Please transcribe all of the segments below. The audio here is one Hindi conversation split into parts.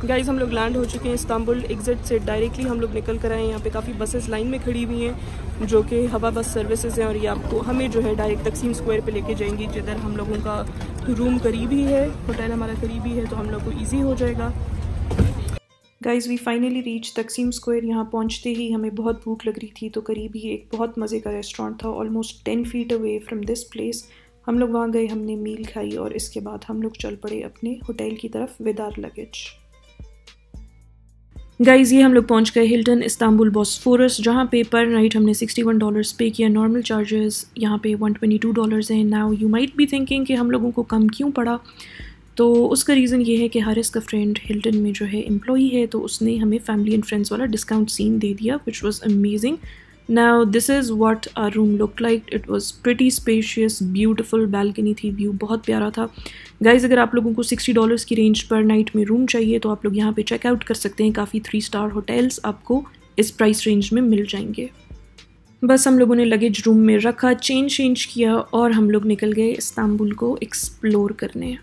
गाइस हम लोग लैंड हो चुके हैं इस्तांबुल। एग्जिट से डायरेक्टली हम लोग निकल कर आए हैं। यहाँ पे काफ़ी बसेस लाइन में खड़ी हुई हैं जो कि हवा बस सर्विसेज हैं और ये आपको हमें जो है डायरेक्ट तकसीम स्क्वायर पे लेके जाएंगी, जिधर हम लोगों का रूम करीबी है, होटल हमारा करीबी है, तो हम लोग को ईजी हो जाएगा। Guys we finally reach Taksim square. यहाँ पहुँचते ही हमें बहुत भूख लग रही थी, तो करीब ही एक बहुत मज़े का रेस्टोरेंट था, almost 10 feet away from this place. हम लोग वहाँ गए, हमने मील खाई और इसके बाद हम लोग चल पड़े अपने होटल की तरफ विद आवर लगेज। गाइज़ ये हम लोग पहुंच गए हिल्टन इस्तांबुल बॉस्फोरस, जहाँ पे पर नाइट हमने $61 पे किया। नॉर्मल चार्जेस यहाँ पे $122 हैं। Now you might be thinking कि हम लोगों को कम क्यों पड़ा, तो उसका रीज़न ये है कि हारिस का फ्रेंड हिल्टन में जो है एम्प्लॉई है, तो उसने हमें फैमिली एंड फ्रेंड्स वाला डिस्काउंट सीन दे दिया, which was amazing. Now this is what our room look like. It was pretty spacious, beautiful balcony थी, व्यू बहुत प्यारा था। गाइज़ अगर आप लोगों को $60 की रेंज पर नाइट में रूम चाहिए तो आप लोग यहाँ पे चेकआउट कर सकते हैं। काफ़ी 3 स्टार होटल्स आपको इस प्राइस रेंज में मिल जाएंगे। बस हम लोगों ने लगेज रूम में रखा, चेंज किया और हम लोग निकल गए इस्तांबुल को एक्सप्लोर करने।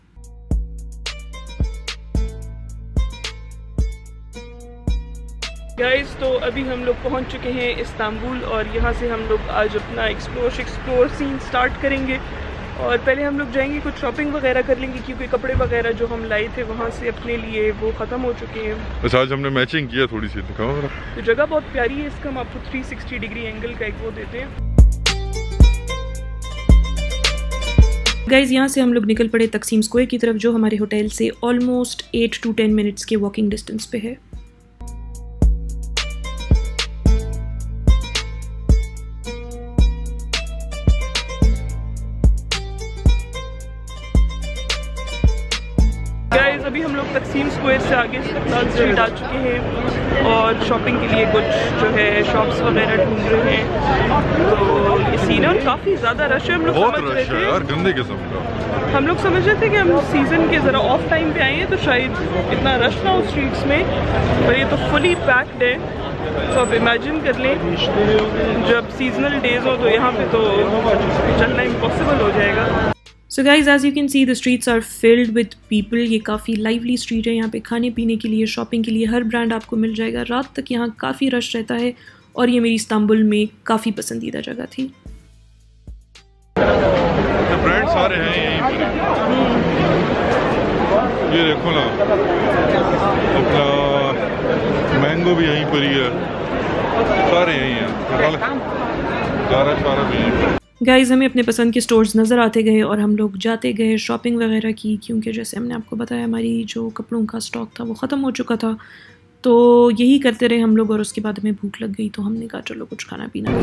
गाइस तो अभी हम लोग पहुंच चुके हैं इस्तांबुल और यहाँ से हम लोग आज अपना एक्सप्लोर सीन स्टार्ट करेंगे। और पहले हम लोग जाएंगे, कुछ शॉपिंग वगैरह कर लेंगे, क्योंकि कपड़े वगैरह जो हम लाए थे वहाँ से अपने लिए वो ख़त्म हो चुके हैं। बस आज हमने मैचिंग किया थोड़ी सी, दिखाओ जरा। तो जगह बहुत प्यारी है, इसका हम आपको 360 डिग्री एंगल का एक वो देते हैं। गाइज़ यहाँ से हम लोग निकल पड़े तकसीम स्क्वायर की तरफ, जो हमारे होटल से ऑलमोस्ट 8 to 10 मिनट्स के वॉकिंग डिस्टेंस पे है। गाइस अभी हम लोग तकसीम स्क्वायर से आगे इस्तिक़लाल स्ट्रीट आ चुके हैं और शॉपिंग के लिए कुछ जो है शॉप्स वगैरह ढूंढ रहे हैं। तो ये सीन है, काफ़ी ज़्यादा रश है। हम लोग समझ रहे थे यार, गंदे किस्म का। हम लोग समझ रहे थे कि हम सीज़न के ज़रा ऑफ टाइम पे आए हैं तो शायद इतना रश ना हो स्ट्रीट्स में, पर ये तो फुली पैक्ड है। तो आप इमेजिन कर लें जब सीजनल डेज हो तो यहाँ पे तो चलना इम्पॉसिबल हो जाएगा। So guys, as you can see, the streets are filled with people. ये काफ़ी lively street है। यहाँ पे खाने पीने के लिए, शॉपिंग के लिए हर ब्रांड आपको मिल जाएगा। रात तक यहाँ काफ़ी रश रहता है और ये मेरी इस्तांबुल में काफ़ी पसंदीदा जगह थी। ब्रांड सारे हैं यहीं पर। ये देखो ना, अपना मैंगो भी यहीं पर ही है, सारे यहीं हैं, सारा भी यहीं पर। गाइज़ हमें अपने पसंद के स्टोर्स नज़र आते गए और हम लोग जाते गए, शॉपिंग वगैरह की, क्योंकि जैसे हमने आपको बताया हमारी जो कपड़ों का स्टॉक था वो ख़त्म हो चुका था। तो यही करते रहे हम लोग और उसके बाद हमें भूख लग गई, तो हमने कहा चलो कुछ खाना पीना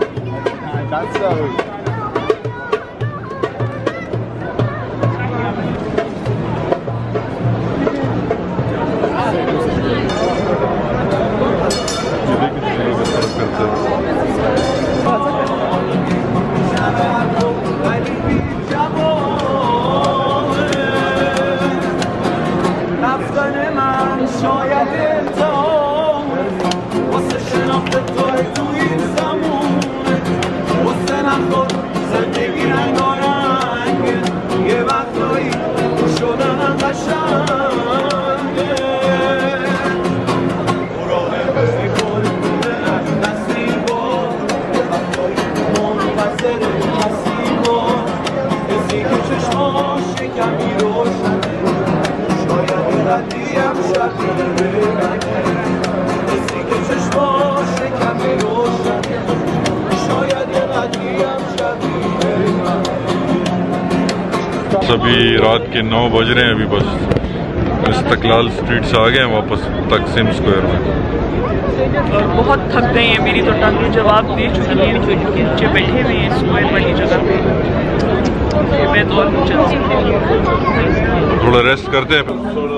अभी रात के 9 बज रहे हैं। अभी बस इस्तिक़लाल स्ट्रीट से आ गए हैं वापस तकसीम स्क्वायर में और बहुत थक गए हैं। मेरी तो टांगें जवाब दे चुकी हैं क्योंकि नीचे बैठे हुए हैं स्क्वायर वाली जगह पे। मैं तो और चल सकती हूँ, थोड़ा रेस्ट करते हैं।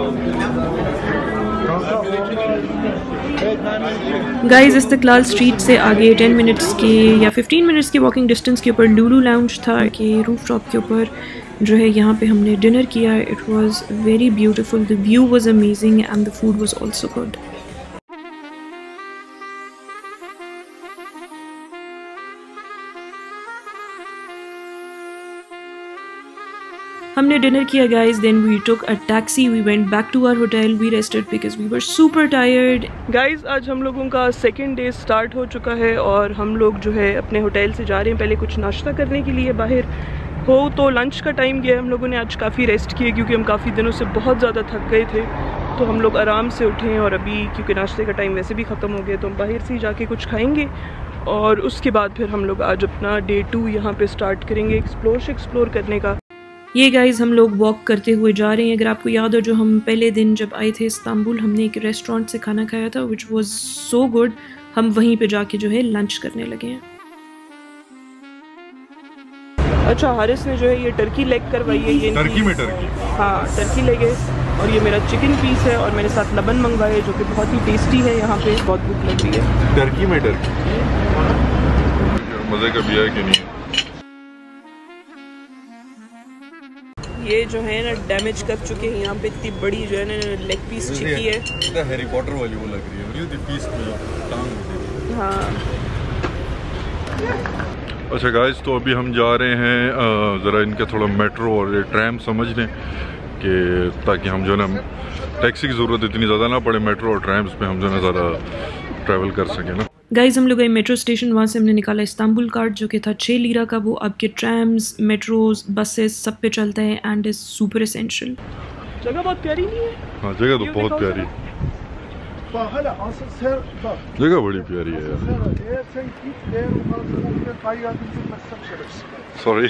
गाइज़ इस्तिक़लाल स्ट्रीट से आगे 10 मिनट्स के या 15 मिनट्स के वॉकिंग डिस्टेंस के ऊपर लुलु लाउंज था कि रूफ टॉप के ऊपर जो है यहाँ पे हमने डिनर किया। It was very beautiful, the view was amazing and the food was also good. हमने डिनर किया guys, then we took a taxi, we went back to our hotel, we rested because we were super tired. Guys आज हम लोगों का सेकंड डे स्टार्ट हो चुका है और हम लोग जो है अपने होटल से जा रहे हैं पहले कुछ नाश्ता करने के लिए बाहर हो, तो लंच का टाइम गया। हम लोगों ने आज काफ़ी रेस्ट किए क्योंकि हम काफ़ी दिनों से बहुत ज़्यादा थक गए थे, तो हम लोग आराम से उठे हैं और अभी क्योंकि नाश्ते का टाइम वैसे भी ख़त्म हो गया तो हम बाहर से ही जाके कुछ खाएंगे और उसके बाद फिर हम लोग आज अपना डे 2 यहाँ पे स्टार्ट करेंगे एक्सप्लोर करने का। ये गाइस हम लोग वॉक करते हुए जा रहे हैं। अगर आपको याद हो जो हम पहले दिन जब आए थे इस्तांबुल, हमने एक रेस्टोरेंट से खाना खाया था विच वॉज सो गुड, हम वहीं पे जाके जो है लंच करने लगे हैं। अच्छा हारिस ने जो है ये टर्की लेग करवाई है, ये टर्की में टर्की, हाँ टर्की लेग है और ये मेरा चिकन पीस है और मेरे साथ लबन मंगवाया है जो कि बहुत ही टेस्टी है। यहाँ पे बहुत भूख लग रही है। टर्की में टर्की मज़े का भी है कि नहीं? ये जो है ना डैमेज कर चुके हैं, यहाँ पे इतनी बड़ी जो है ना लेग पीस चिकी है, हैरी पॉटर वाली वो लग रही है पीस में टांग। हाँ अच्छा गाइस, तो अभी हम जा रहे हैं ज़रा इनके थोड़ा मेट्रो और ट्रैम समझने कि ताकि हम जो है ना टैक्सी की ज़रूरत इतनी ज़्यादा ना पड़े, मेट्रो और ट्रैम्स पे हम जो है ज़्यादा ट्रैवल कर सकें ना। गाइज हम लोग गए मेट्रो स्टेशन, वहाँ से हमने निकाला इस्तांबुल कार्ड जो कि था 6 लीरा का। वो आपके ट्रैम्स, मेट्रोज, बसेस सब पे चलता है एंड इज़ सुपर एसेंशियल। जगह बहुत प्यारी नहीं है? हाँ जगह तो बहुत प्यारी, जगह बड़ी प्यारी है यार। सॉरी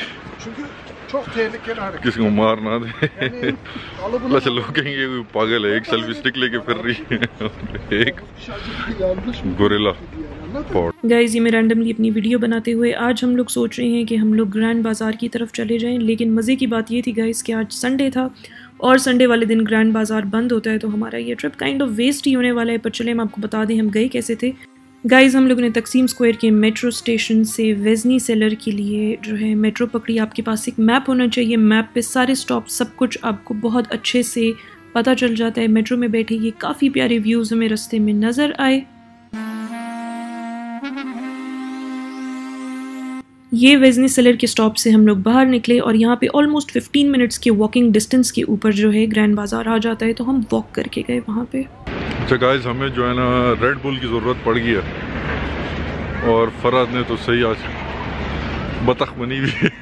किसी को मार ना दे। अच्छा लोग कहेंगे पागल है, एक सेल्फी स्टिक लेके फिर रही है एक गोरिल्ला। गाइज ये मैं रैंडमली अपनी वीडियो बनाते हुए आज हम लोग सोच रहे हैं कि हम लोग ग्रैंड बाज़ार की तरफ चले जाएं, लेकिन मज़े की बात ये थी गाइज कि आज संडे था और संडे वाले दिन ग्रैंड बाज़ार बंद होता है, तो हमारा ये ट्रिप काइंड ऑफ वेस्ट ही होने वाला है। पर चले हम आपको बता दें हम गए कैसे थे। गाइज़ हम लोगों ने तकसीम स्क्वायर के मेट्रो स्टेशन से वेज़नी सेलर के लिए जो है मेट्रो पकड़ी। आपके पास एक मैप होना चाहिए, मैप पे सारे स्टॉप सब कुछ आपको बहुत अच्छे से पता चल जाता है। मेट्रो में बैठे ये काफ़ी प्यारे व्यूज़ हमें रास्ते में नज़र आए। ये वेज़नी सेलर के स्टॉप से हम लोग बाहर निकले और यहाँ पे ऑलमोस्ट 15 मिनट्स के वॉकिंग डिस्टेंस के ऊपर जो है ग्रैंड बाज़ार आ जाता है, तो हम वॉक करके गए वहाँ पे। अच्छा गाइस हमें जो है ना रेड बुल की ज़रूरत पड़ गई है और फराज ने तो सही आज बतख बनी हुई है।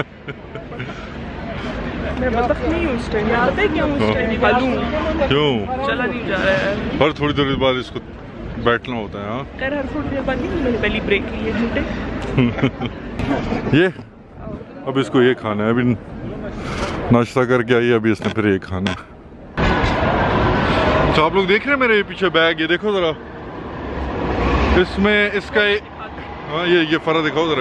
मैं बतख नहीं हूँ इस टाइम, याद है क्यों उस टाइम क्यों चला नहीं जा रहा है, हर थोड़ी देर बाद इसको बैठना होता है। हाँ कर हर थोड़ी देर बाद नहीं, मैंने पहली ब्रेक ली है झूठे। ये अब इसको ये खाना है, अभी नाश्ता करके आई, अभी इसने फिर ये खाना है। तो आप लोग देख रहे हैं मेरे पीछे बैग, ये देखो जरा, इसमें इसका हाँ ये फरा दिखाओ जरा।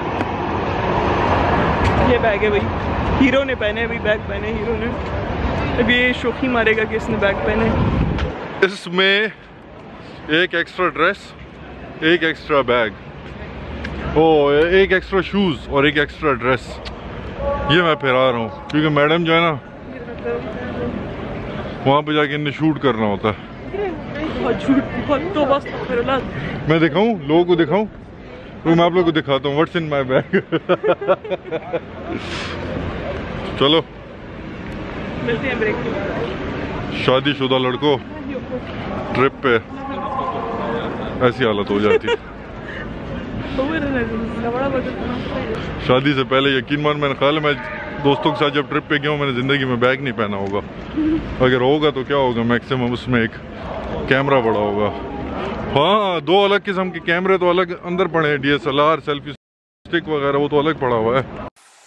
ये बैग है भाई, हीरो ने पहने, अभी बैग पहने हीरो ने, अभी ये शोखी मारेगा कि इसने बैग पहने। इसमें एक एक्स्ट्रा ड्रेस, एक एक्स्ट्रा बैग, ओ एक एक्स्ट्रा शूज और एक एक्स्ट्रा ड्रेस, ये मैं फिरा रहा हूँ क्योंकि मैडम जो है ना वहाँ पे जाके इन्हें शूट करना होता है। मैं दिखाऊं लोगों को, दिखाऊं तो मैं आप लोगों को दिखाता हूँ व्हाट्स इन माय बैग। चलो मिलते हैं ब्रेक के बाद। शादीशुदा लड़कों ट्रिप पे ऐसी हालत हो जाती है। शादी से पहले यकीन मान मैंने ख्याल है मैं दोस्तों के साथ जब ट्रिप पे गया हूँ मैंने ज़िंदगी में बैग नहीं पहना होगा, अगर होगा तो क्या होगा मैक्सिमम उसमें एक कैमरा पड़ा होगा। हाँ 2 अलग किस्म के कैमरे तो अलग अंदर पड़े हैं, DSLR सेल्फी स्टिक वगैरह वो तो अलग पड़ा हुआ है।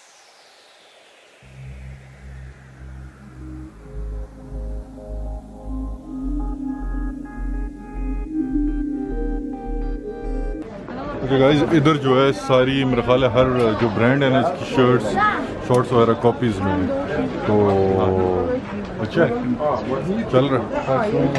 तो गाइस इधर जो है सारी मेरा ख्याल है हर जो ब्रांड है ना इसकी शॉर्ट्स वगैरह कॉपीज में है, तो अच्छा चल रहा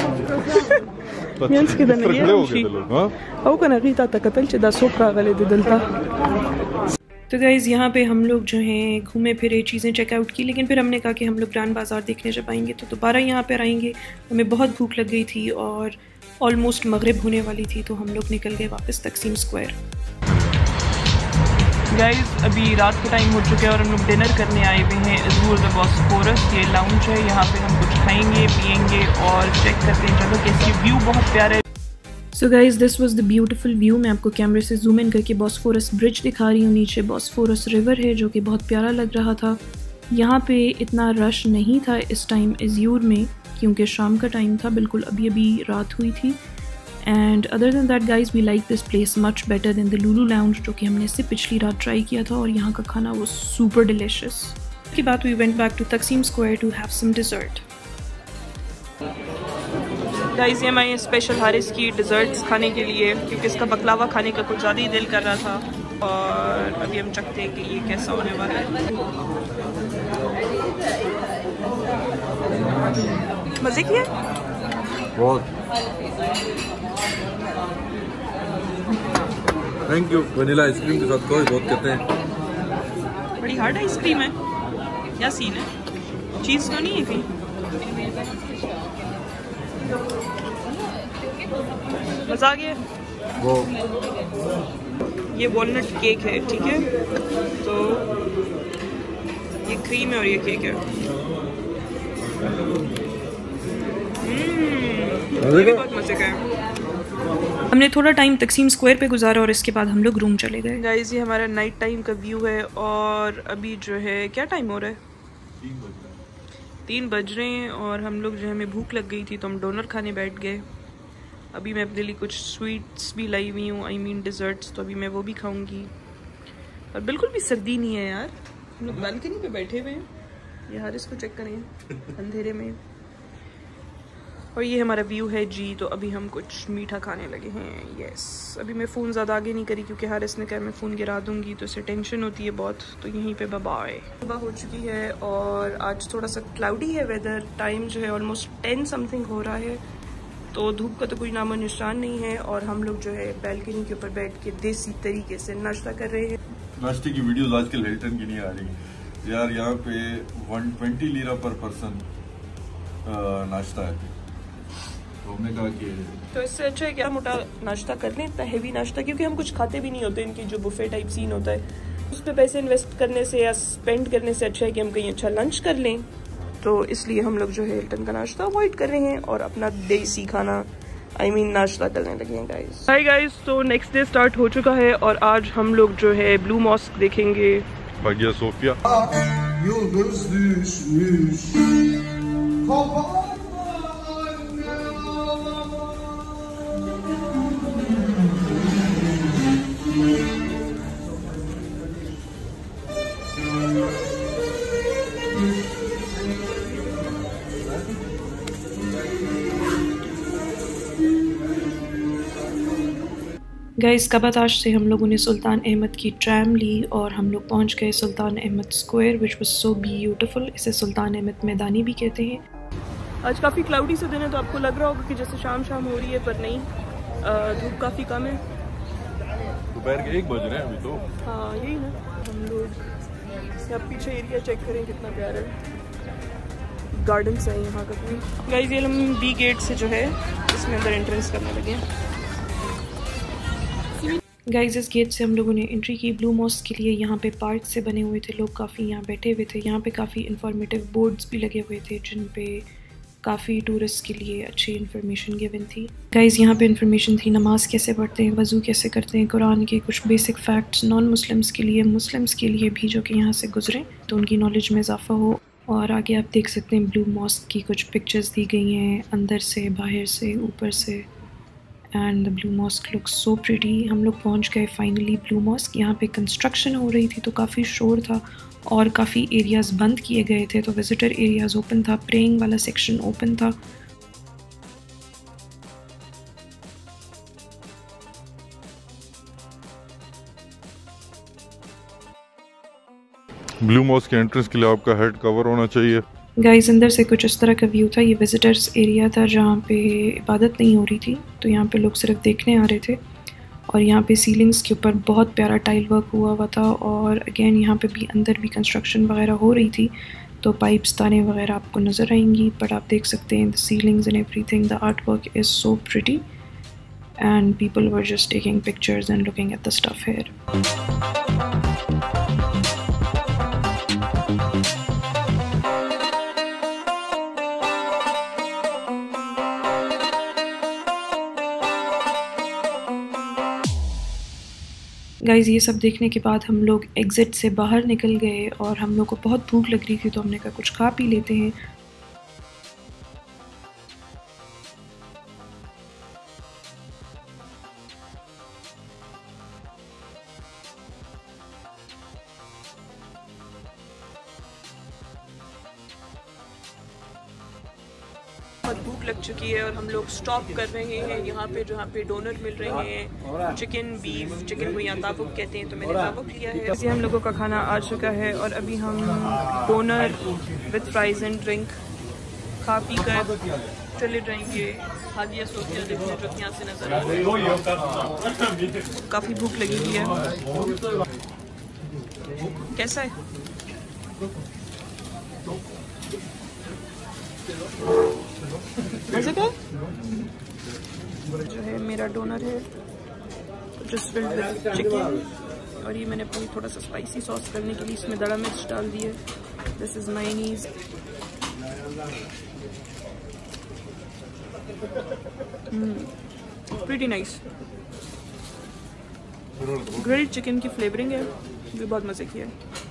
तो गाइज़ यहाँ पे हम लोग जो हैं घूमे फिरे, चीज़ें चेकआउट की, लेकिन फिर हमने कहा कि हम लोग ग्रैंड बाज़ार देखने जब आएंगे तो दोबारा यहाँ पर आएंगे। हमें बहुत भूख लग गई थी और ऑलमोस्ट मगरिब होने वाली थी, तो हम लोग निकल गए वापस तकसीम स्क्वायर। गाइस अभी रात का टाइम हो चुका है और हम लोग डिनर करने आए हुए हैं अज़ूर द बॉस्फोरस। ये लाउंज है, यहाँ पे हम कुछ खाएंगे पिएंगे और चेक करते हैं चलो कि इसकी व्यू बहुत प्यारा है। So guys this was the beautiful view. मैं आपको कैमरे से जूम इन करके बॉस्फोरस ब्रिज दिखा रही हूँ। नीचे बॉस्फोरस रिवर है जो कि बहुत प्यारा लग रहा था। यहाँ पे इतना रश नहीं था इस टाइम अज़ूर में क्योंकि शाम का टाइम था, बिल्कुल अभी अभी रात हुई थी। And other than that guys we like this place much better than the Lulu lounge जो कि हमने इससे पिछली रात ट्राई किया था और यहाँ का खाना वो सुपर डिलिशियस। उसके बाद we went back to Taksim square to have some dessert. Guys ये हमारे स्पेशल हारिस की डिज़र्ट्स खाने के लिए क्योंकि इसका बकलावा खाने का कुछ ज़्यादा ही दिल कर रहा था और अभी हम चखते हैं कि ये कैसा होने वाला है। मज़े की है बहुत। Thank you. वनीला आइसक्रीम के साथ कोई बहुत कहते हैं बड़ी हार्ड आइसक्रीम है, क्या सीन है? चीज़ तो नहीं है कहीं? मज़ा आ गया। वो ये वॉलनट केक है, ठीक है, तो ये क्रीम है और ये केक है। ये भी बहुत मज़े का है। हमने थोड़ा टाइम तकसीम स्क्वायर पे गुजारा और इसके बाद हम लोग रूम चले गए। गाइस ये हमारा नाइट टाइम का व्यू है और अभी जो है क्या टाइम हो रहा है? 3 बज रहे हैं और हम लोग जो है हमें भूख लग गई थी तो हम डोनर खाने बैठ गए। अभी मैं अपने लिए कुछ स्वीट्स भी लाई हुई हूँ, आई मीन डिज़र्ट्स, तो अभी मैं वो भी खाऊंगी। और बिल्कुल भी सर्दी नहीं है यार, हम लोग बालकनी पे बैठे हुए हैं। ये हारिस को चेक करें अंधेरे में। और ये हमारा व्यू है जी। तो अभी हम कुछ मीठा खाने लगे हैं। यस अभी मैं फ़ोन ज़्यादा आगे नहीं करी क्योंकि हारिस ने कहा मैं फ़ोन गिरा दूंगी तो इसे टेंशन होती है बहुत। तो यहीं पे बाय। सुबह हो चुकी है और आज थोड़ा सा क्लाउडी है वेदर। टाइम जो है ऑलमोस्ट 10 समथिंग हो रहा है तो धूप का तो कोई नामो निशान नहीं है और हम लोग जो है बैल्कनी के ऊपर बैठ के देसी तरीके से नाश्ता कर रहे हैं। नाश्ते की वीडियोस आजकल हिल्टन की नहीं आ रही यार। यहाँ पे 120 लीरा पर पर्सन नाश्ता है तो हमने कहा कि तो इससे अच्छा है क्या मोटा नाश्ता कर लें, इतना हैवी नाश्ता, क्योंकि हम कुछ खाते भी नहीं होते। इनकी जो बुफे टाइप सीन होता है उस पर पैसे इन्वेस्ट करने से या स्पेंड करने से अच्छा है कि हम कहीं अच्छा लंच कर लें। तो इसलिए हम लोग जो है हिल्टन का नाश्ता अवॉइड कर रहे हैं और अपना देसी खाना आई मीन नाश्ता करने लगे हैं गाइस। हाय गाइस, तो नेक्स्ट डे स्टार्ट हो चुका है और आज हम लोग जो है ब्लू मॉस्क देखेंगे। Hagia Sophia. गाइस कबाताश से हम लोगों ने सुल्तान अहमद की ट्रैम ली और हम लोग पहुंच गए Sultan Ahmed square which was so beautiful. इसे सुल्तान अहमद मैदानी भी कहते हैं। आज काफ़ी क्लाउडी से दिन है तो आपको लग रहा होगा कि जैसे शाम हो रही है, पर नहीं, धूप काफ़ी कम है। दोपहर के 1 बज रहे हैं अभी तो। हाँ यही ना। हम लोग अब पीछे एरिया चेक करें कितना प्यारा है, गार्डन्स है यहाँ का। गाइस ये हम बी गेट से जो है इसमें अंदर एंट्रेंस करने लगे हैं। गाइस इस गेट से हम लोगों ने एंट्री की ब्लू मॉस्क के लिए। यहाँ पे पार्क से बने हुए थे, लोग काफ़ी यहाँ बैठे हुए थे। यहाँ पे काफ़ी इंफॉर्मेटिव बोर्ड्स भी लगे हुए थे जिन पे काफ़ी टूरिस्ट के लिए अच्छी इन्फॉर्मेशन गिवन थी। गाइस यहाँ पे इन्फॉर्मेशन थी नमाज़ कैसे पढ़ते हैं, वज़ू कैसे करते हैं, कुरान के कुछ बेसिक फैक्ट्स नॉन मुस्लिम्स के लिए, मुस्लिम्स के लिए भी जो कि यहाँ से गुजरें तो उनकी नॉलेज में इजाफा हो। और आगे आप देख सकते हैं ब्लू मॉस्क की कुछ पिक्चर्स दी गई हैं, अंदर से, बाहर से, ऊपर से। And the blue mosque looks so pretty. हम लोग पहुंच गए फाइनली ब्लू मॉस्क। यहाँ पे कंस्ट्रक्शन हो रही थी तो काफ़ी शोर था और काफ़ी एरियाज़ बंद किए गए थे, तो विज़िटर एरियाज़ ओपन था, प्रेइंग वाला सेक्शन ओपन था। ब्लू मॉस्क के एंट्रेंस के लिए आपका हेड कवर होना चाहिए। गाइस अंदर से कुछ इस तरह का व्यू था। ये विजिटर्स एरिया था जहाँ पे इबादत नहीं हो रही थी, तो यहाँ पे लोग सिर्फ देखने आ रहे थे। और यहाँ पे सीलिंग्स के ऊपर बहुत प्यारा टाइल वर्क हुआ था। और अगेन यहाँ पे भी अंदर भी कंस्ट्रक्शन वगैरह हो रही थी, तो पाइप्स ताने वगैरह आपको नज़र आएंगी। बट आप देख सकते हैं the ceilings and everything, the art work is so pretty and people were just taking pictures and looking at the stuff here. Guys ये सब देखने के बाद हम लोग एग्ज़िट से बाहर निकल गए और हम लोग को बहुत भूख लग रही थी, तो हमने कहा कुछ खा पी लेते हैं। बहुत भूख लग चुकी है और हम लोग स्टॉप कर रहे हैं यहाँ पे जहाँ पे डोनर मिल रहे हैं, चिकन बीफ, चिकन को यहाँ ताबुक कहते हैं, तो मैंने ताबुक लिया है। ऐसे हम लोगों का खाना आ चुका है और अभी हम doner with fries and drink खा पी कर चले जाएंगे हादिया सोफिया देखने, जो यहाँ से नजर आ रहा है। काफ़ी भूख लगी हुई है। कैसा है? मज़े का जो है मेरा डोनर है जस्ट फिल्ड विद चिकन, और ये मैंने अपनी थोड़ा सा स्पाइसी सॉस करने के लिए इसमें दड़ा मिर्च डाल दी है। This is mayonnaise. Pretty nice. Grilled chicken की फ्लेवरिंग है, भी बहुत मज़े की है।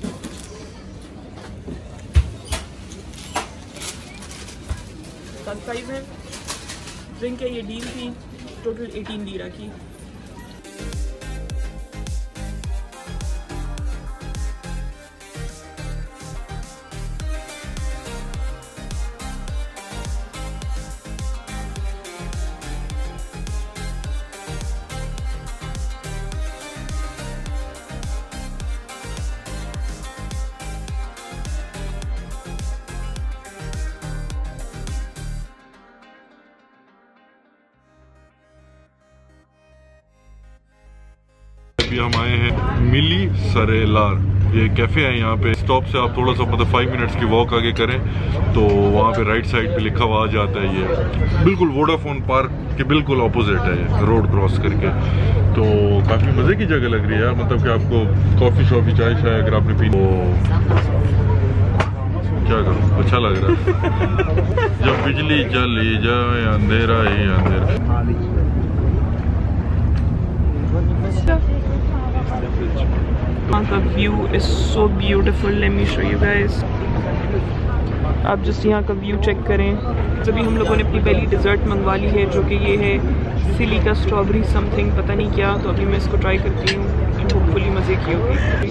प्राइस है, ड्रिंक है, ये डील थी टोटल 18 लीरा की। अभी हम आए हैं मिली सरेलार, ये कैफ़े है यहाँ पे। स्टॉप से आप थोड़ा सा मतलब 5 मिनट्स की वॉक आगे करें तो वहाँ पे राइट साइड पे लिखा हुआ आ जाता है। ये बिल्कुल वोडाफोन पार्क के बिल्कुल ऑपोजिट है, ये रोड क्रॉस करके। तो काफ़ी मज़े की जगह लग रही है यार, मतलब कि आपको कॉफ़ी शॉफ़ी चाय शाय अगर आपने पी तो क्या करूँ, अच्छा लग रहा है। जब बिजली चली जाए अंधेरा ही अंधेरा। The view is so beautiful. Let me show you guys. आप जस्ट यहाँ का व्यू चेक करें। तभी हम लोगों ने अपनी पहली डिज़र्ट मंगवा ली है, जो कि ये है फिली का स्ट्रॉबेरी समथिंग, पता नहीं क्या। तो अभी मैं इसको ट्राई करती हूँ एंड होपफुली मज़े की होगी।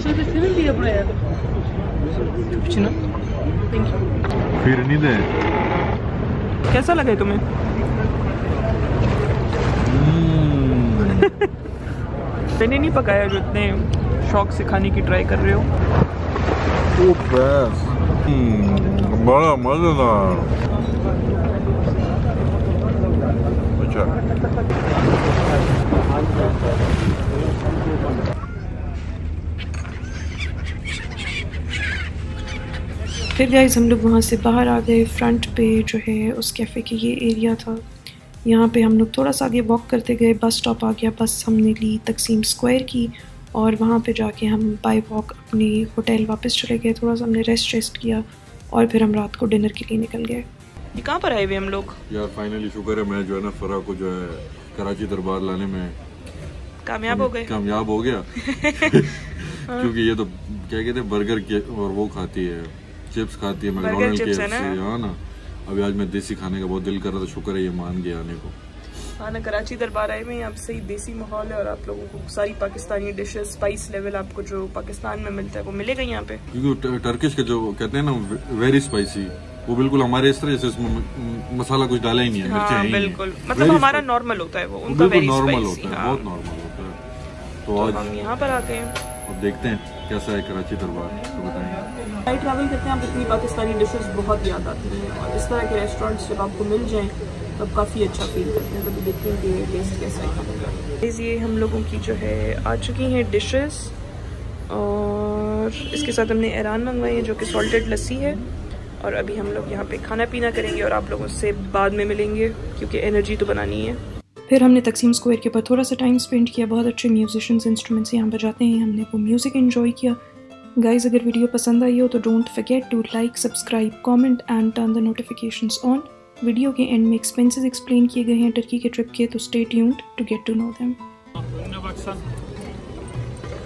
Thank you. फिर नहीं दे। कैसा लगा तुम्हें? मैंने नहीं पकाया जो इतने शौक से खाने की ट्राई कर रहे हो। बड़ा मजेदार। अच्छा फिर गाइस हम लोग वहाँ से बाहर आ गए। फ्रंट पे जो है उस कैफ़े के ये एरिया था। यहाँ पे हम लोग थोड़ा सा आगे वॉक करते गए, बस स्टॉप आ गया। बस हमने ली तकसीम स्क्वायर की और वहाँ पे जाके हम बाय वॉक अपने होटल वापस चले गए। थोड़ा सा हमने रेस्ट किया और फिर हम रात को डिनर के लिए निकल गए। ये कहाँ पर आए हुए हम लोग? यार फाइनली शुक्र है मैं जो है ना फरा को जो है कराची दरबार लाने में कामयाब हो गया। क्योंकि ये तो क्या कहते हैं बर्गर के और वो खाती है, चिप्स खाती है, मैकडॉनल्ड के हाँ ना। अभी आज मैं देसी खाने का बहुत दिल कर रहा था, शुक्र है ये मान गया आने को। हाँ ना, कराची दरबार आए में यहाँ सही देसी माहौल है और आप लोगों को सारी पाकिस्तानी डिशेस, स्पाइस लेवल आपको जो पाकिस्तान में मिलता है वो मिलेगा यहाँ पे। क्योंकि टर्किश का जो कहते हैं ना वेरी स्पाइसी, वो बिल्कुल हमारे इस तरह जैसे इसमें मसाला कुछ डाला ही नहीं है, मिर्चें ही बिल्कुल मतलब हमारा नॉर्मल होता है वो, उनका वेरी नॉर्मल होता है, बहुत नॉर्मल होता है। तो आज हम यहाँ पर आते हैं, अब देखते हैं कैसा है कराची दरबार, तो बताएंगे। नाइट ट्रैवल करते हैं आप, इतनी पाकिस्तानी डिशेस बहुत याद आती हैं और इस तरह के रेस्टोरेंट्स जब आपको मिल जाएं तब काफ़ी अच्छा फील करते हैं। तभी देखते हैं कि टेस्ट कैसा है खाने। ये हम लोगों की जो है आ चुकी हैं डिशेस और इसके साथ हमने ऐरान मंगवाई है जो कि सॉल्टेड लस्सी है। और अभी हम लोग यहाँ पे खाना पीना करेंगे और आप लोगों से बाद में मिलेंगे क्योंकि एनर्जी तो बनानी है। फिर हमने तकसीम स्क्वायर के ऊपर थोड़ा सा टाइम स्पेंड किया। बहुत अच्छे म्यूजिशियंस इंस्ट्रूमेंट्स यहाँ बजाते हैं, हमने वो म्यूज़िक एंजॉय किया। गाइज अगर वीडियो पसंद आई हो तो don't forget to like, subscribe, comment and turn the notifications on. Video के एंड में एक्सपेंसेस एक्सप्लेन किए गए हैं टर्की के ट्रिप के, तो stay tuned to get to know them.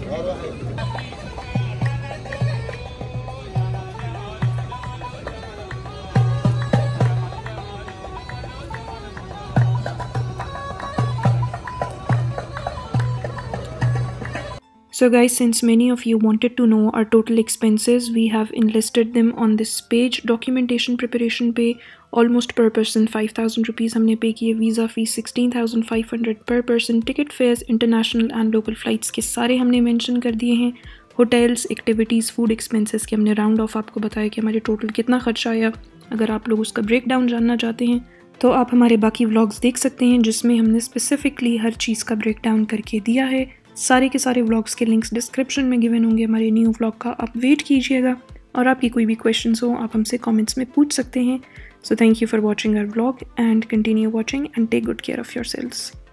So guys, since many of you wanted to know our total expenses, we have enlisted them on this page. Documentation preparation पे almost per person 5,000 rupees हमने पे किए, visa fees 16,500 per person, ticket fares international and local flights के सारे हमने mention कर दिए हैं, hotels, activities, food expenses के हमने round off आपको बताया कि हमारे total कितना खर्चा आया। अगर आप लोग उसका breakdown जानना चाहते हैं तो आप हमारे बाकी vlogs देख सकते हैं जिसमें हमने specifically हर चीज़ का breakdown करके दिया है। सारे के सारे व्लॉग्स के लिंक्स डिस्क्रिप्शन में गिवन होंगे। हमारे न्यू व्लॉग का आप वेट कीजिएगा और आपकी कोई भी क्वेश्चंस हो आप हमसे कमेंट्स में पूछ सकते हैं। So thank you for watching our vlog and continue watching and take good care of yourselves.